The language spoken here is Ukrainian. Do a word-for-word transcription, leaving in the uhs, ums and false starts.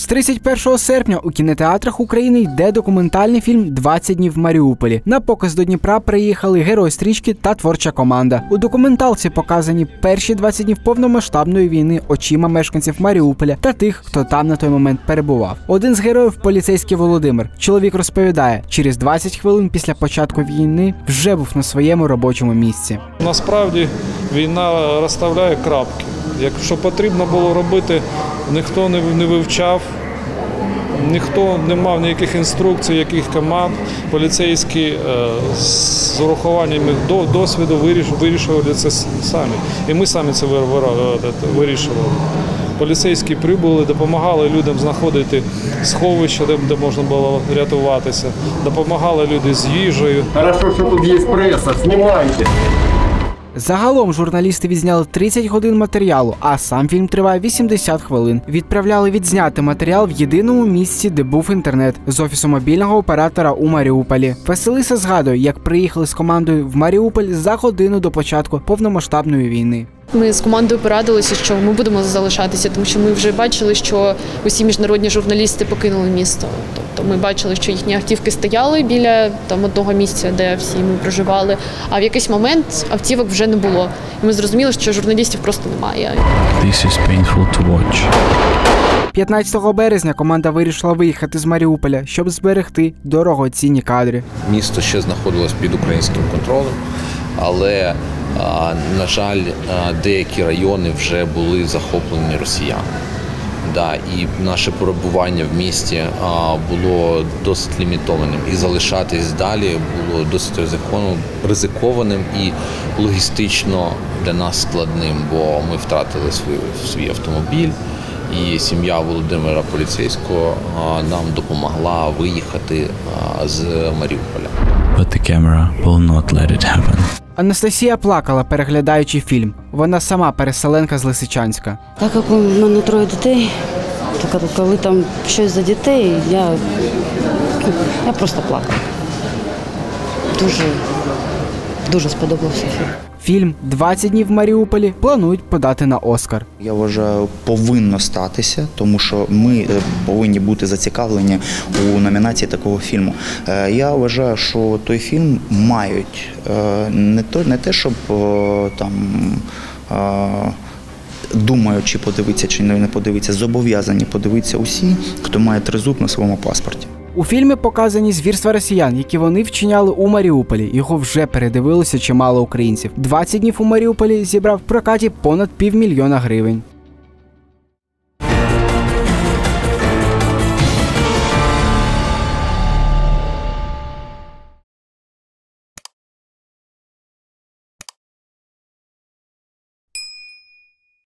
З тридцять першого серпня у кінотеатрах України йде документальний фільм «двадцять днів в Маріуполі». На показ до Дніпра приїхали герой стрічки та творча команда. У документалці показані перші двадцять днів повномасштабної війни очима мешканців Маріуполя та тих, хто там на той момент перебував. Один з героїв – поліцейський Володимир. Чоловік розповідає, через двадцять хвилин після початку війни вже був на своєму робочому місці. Насправді війна розставляє крапки. Якщо потрібно було робити, ніхто не вивчав, ніхто не мав ніяких інструкцій, яких команд. Поліцейські з урахуванням досвіду вирішували це самі. І ми самі це вирішували. Поліцейські прибули, допомагали людям знаходити сховища, де можна було рятуватися, допомагали люди з їжею. Хорошо, що тут є преса, знімайте! Загалом журналісти відзняли тридцять годин матеріалу, а сам фільм триває вісімдесят хвилин. Відправляли відзняти матеріал в єдиному місці, де був інтернет, з офісу мобільного оператора у Маріуполі. Василиса згадує, як приїхали з командою в Маріуполь за годину до початку повномасштабної війни. Ми з командою порадилися, що ми будемо залишатися, тому що ми вже бачили, що усі міжнародні журналісти покинули місто. Тобто ми бачили, що їхні автівки стояли біля там одного місця, де всі ми проживали, а в якийсь момент автівок вже не було. І ми зрозуміли, що журналістів просто немає. This is painful to watch. п'ятнадцятого березня команда вирішила виїхати з Маріуполя, щоб зберегти дорогоцінні кадри. Місто ще знаходилось під українським контролем, але, на жаль, деякі райони вже були захоплені росіянами. Да, і наше перебування в місті було досить лімітованим. І залишатись далі було досить ризикованим і логістично для нас складним, бо ми втратили свій, свій автомобіль. І сім'я Володимира Поліцейського нам допомогла виїхати з Маріуполя. But the camera will not let it happen. Анастасія плакала, переглядаючи фільм. Вона сама переселенка з Лисичанська. Так як у мене троє дітей, то коли там щось за дітей, я, я просто плакала. Дуже, дуже сподобався фільм. Фільм «двадцять днів в Маріуполі» планують подати на Оскар. Я вважаю, повинно статися, тому що ми повинні бути зацікавлені у номінації такого фільму. Я вважаю, що той фільм мають не то, не те, щоб там думають, чи подивитися, чи не подивитися, зобов'язані подивитися усі, хто має тризуб на своєму паспорті. У фільмі показані звірства росіян, які вони вчиняли у Маріуполі. Його вже передивилося чимало українців. «двадцять днів у Маріуполі» зібрав в прокаті понад півмільйона гривень.